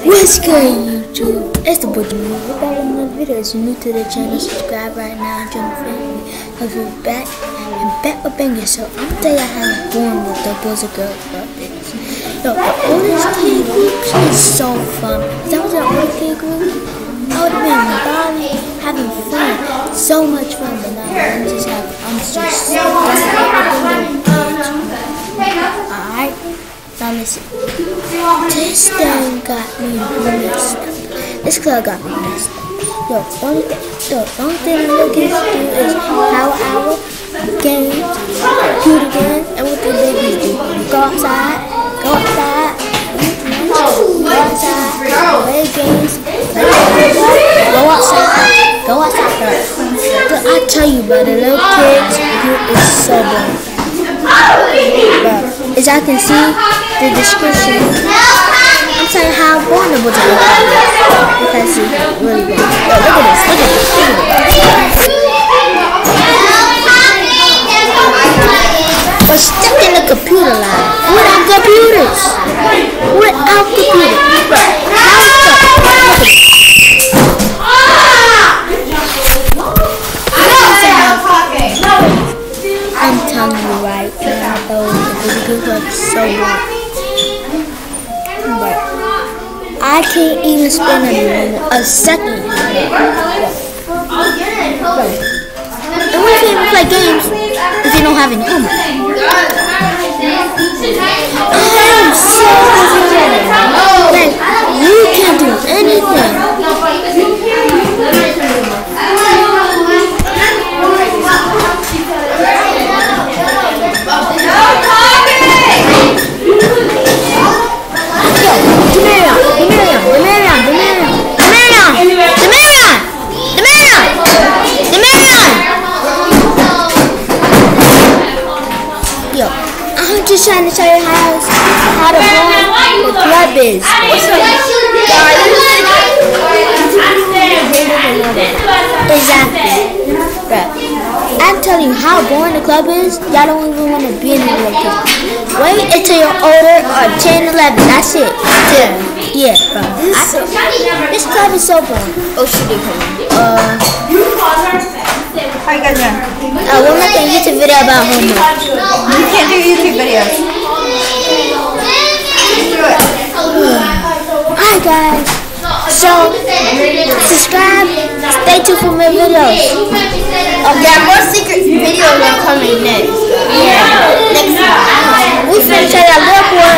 What's good, YouTube? It's the boy Jimmy. We're back with another video. If you're new to the channel, subscribe right now and join the family. If you're back with banging, so I'm gonna tell you how I'm born with the boys and girls about this. Yo, the oldest kid group is so fun. If that was an old kid group, I would have been balling, having fun, so much fun. But now I'm just so alright. Now listen, this thing got me messed up. This club got me messed up. Yo, the only thing I'm looking to do is power hour, games, computer games, and what the babies do. Go outside, play games, go outside. But I tell you, bro, the little kids group is so boring. But as I can see, the description, I'm saying how vulnerable to look at. You can see, really good. Yo, look at this. We're stuck in the computer line. Without computers. Bro, how stuck? I'm telling you right now, the group was so good. But I can't even spend a second. And we can't even play games if you don't have any homework. I am so confused. Like, you can't do anything. Yo, I'm just trying to show you how to run the club is. Exactly. Bro, I'm telling you how boring the club is. Y'all don't even want to be in the club. Wait until you're older, or 10, 11. That's it. Yeah, bro. This club is so boring. Oh, she did come. How you guys doing? We're making a YouTube video about homework. You can't do YouTube videos. Do it. Alright, guys. So, subscribe. Stay tuned for more videos. Yeah, more secret videos are coming next. Yeah. Next time. We finna show you a little boy